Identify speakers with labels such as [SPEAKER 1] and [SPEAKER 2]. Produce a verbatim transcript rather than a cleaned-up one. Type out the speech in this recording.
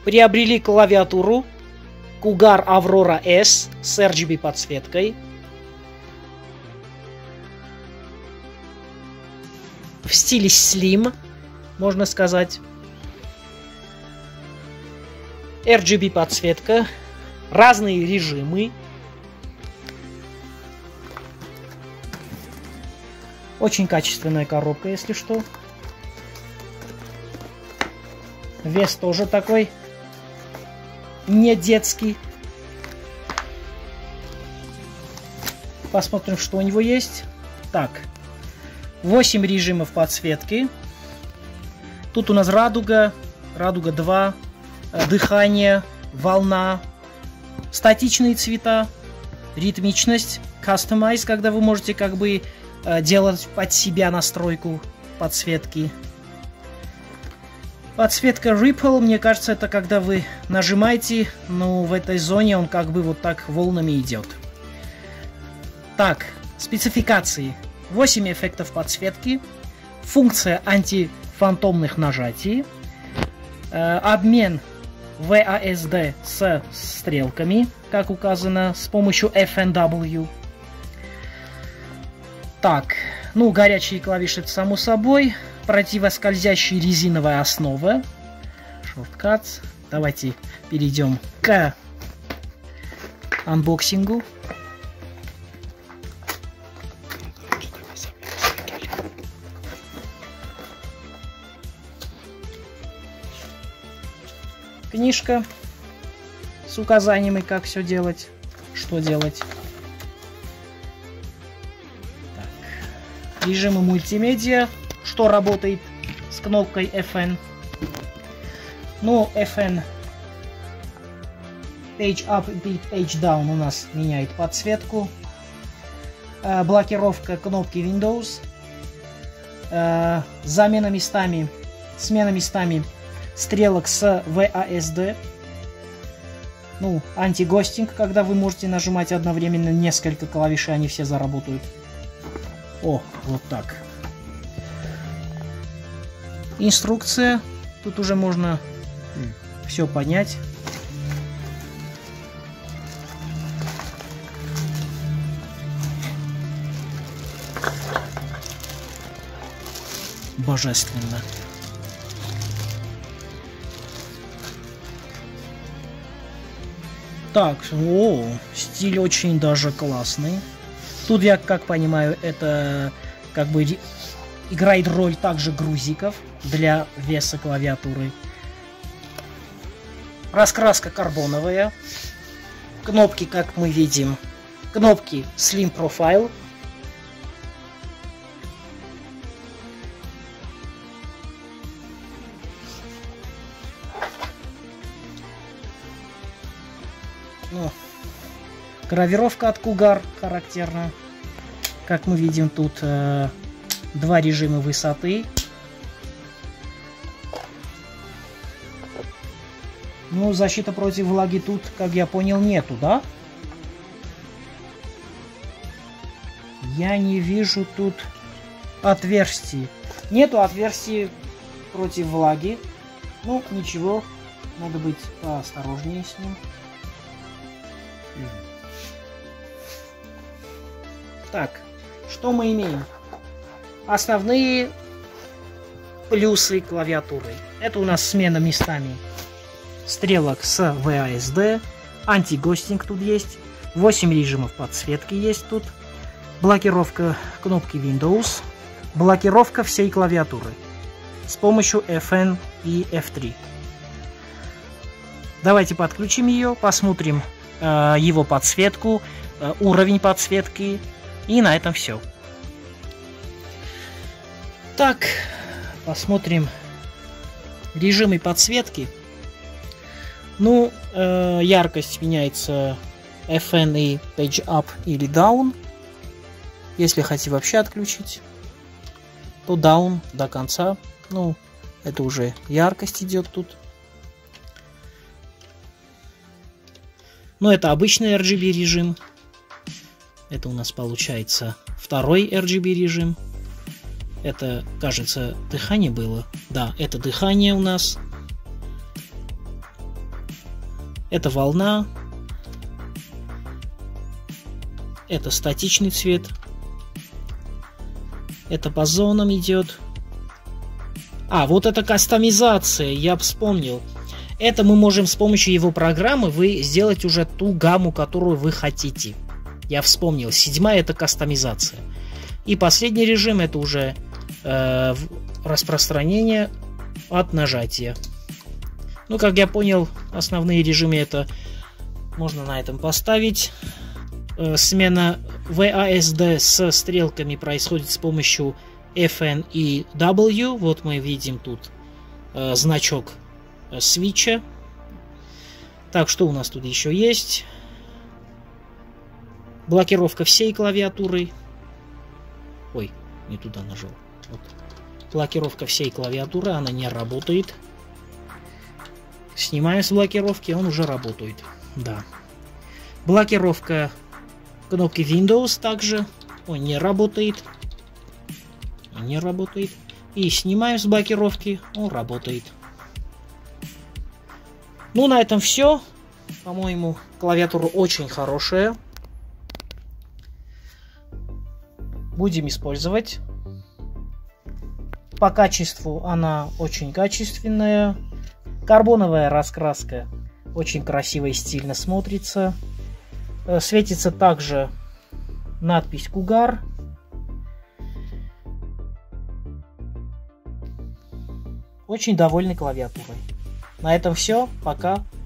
[SPEAKER 1] Приобрели клавиатуру Cougar Aurora S с эр джи би подсветкой. В стиле Slim, можно сказать. эр джи би подсветка. Разные режимы. Очень качественная коробка, если что. Вес тоже такой не детский. Посмотрим, что у него есть. Так. восемь режимов подсветки. Тут у нас радуга. Радуга два. Дыхание. Волна. Статичные цвета. Ритмичность. Customize, когда вы можете как бы делать под себя настройку подсветки. Подсветка Ripple, мне кажется, это когда вы нажимаете, но в этой зоне он как бы вот так волнами идет. Так, спецификации. восемь эффектов подсветки. Функция антифантомных нажатий. Э, обмен ви эй эс ди с стрелками, как указано, с помощью эф эн дабл ю. Так, ну, горячие клавиши, это само собой. Противоскользящая резиновая основа. Shortcuts. Давайте перейдем к анбоксингу. Книжка с указаниями, как все делать, что делать. Так. Режимы мультимедиа. Что работает с кнопкой эф эн. Ну, эф эн Page Up и Page Down у нас меняет подсветку. Э, блокировка кнопки Windows. Э, замена местами, смена местами стрелок с ви эй эс ди. Ну, антигостинг, когда вы можете нажимать одновременно несколько клавиш, и они все заработают. О, вот так. Инструкция. Тут уже можно все понять. Божественно. Так, о, стиль очень даже классный. Тут, я как понимаю, это как бы играет роль также грузиков для веса клавиатуры. Раскраска карбоновая. Кнопки, как мы видим, кнопки Slim Profile. Ну, гравировка от Cougar характерна. Как мы видим, тут э, два режима высоты. Ну, защита против влаги тут, как я понял, нету, да? Я не вижу тут отверстий. Нету отверстий против влаги. Ну, ничего. Надо быть поосторожнее с ним. Так, что мы имеем? Основные плюсы клавиатуры. Это у нас смена местами стрелок с ви эй эс ди. Антигостинг тут есть. восемь режимов подсветки есть тут. Блокировка кнопки Windows. Блокировка всей клавиатуры с помощью эф эн и эф три. Давайте подключим ее, посмотрим э, его подсветку, э, уровень подсветки. И на этом все. Так, посмотрим режимы подсветки. Ну, э, яркость меняется эф эн и Page Up или Down. Если хотите вообще отключить, то Down до конца. Ну, это уже яркость идет тут. Но это обычный эр джи би режим. Это у нас получается второй эр джи би режим. Это, кажется, дыхание было. Да, это дыхание у нас. Это волна. Это статичный цвет. Это по зонам идет. А, вот это кастомизация, я вспомнил. Это мы можем с помощью его программы вы сделать уже ту гамму, которую вы хотите. Я вспомнил. Седьмая это кастомизация. И последний режим это уже э, распространение от нажатия. Ну, как я понял, основные режимы это можно на этом поставить. Э, смена ви эй эс ди с стрелками происходит с помощью эф эн и дабл ю. Вот мы видим тут э, значок э, свитча. Так, что у нас тут еще есть? Блокировка всей клавиатуры. Ой, не туда нажал. Вот. Блокировка всей клавиатуры, она не работает. Снимаем с блокировки, он уже работает. Да. Блокировка кнопки Windows также. Он не работает. Не работает. И снимаем с блокировки, он работает. Ну, на этом все. По-моему, клавиатура очень хорошая. Будем использовать. По качеству она очень качественная. Карбоновая раскраска очень красиво и стильно смотрится. Светится также надпись Cougar. Очень довольны клавиатурой. На этом все. Пока.